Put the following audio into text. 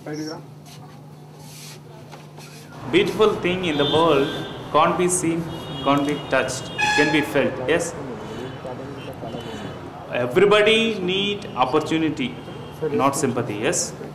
Beautiful thing in the world can't be seen, can't be touched, it can be felt. Yes, everybody need opportunity, not sympathy. Yes.